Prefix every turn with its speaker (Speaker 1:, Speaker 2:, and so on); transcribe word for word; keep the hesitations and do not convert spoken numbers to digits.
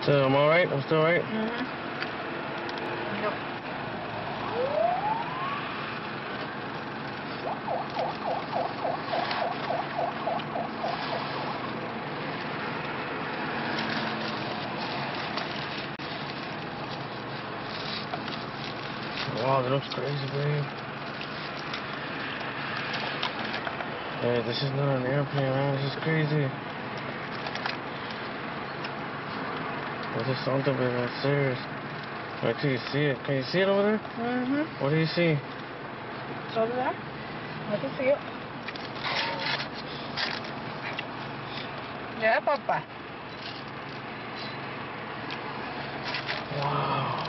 Speaker 1: So I'm alright? I'm still alright?
Speaker 2: Mm-hmm. Yep.
Speaker 1: Wow, that looks crazy, babe. Hey, this is not an airplane, man. This is crazy. This is something, baby. That's serious. Wait till you see it. Can you see it over there?
Speaker 2: Mm-hmm.
Speaker 1: What do you see?
Speaker 2: It's over there. I can see it. Yeah, Papa.
Speaker 1: Wow.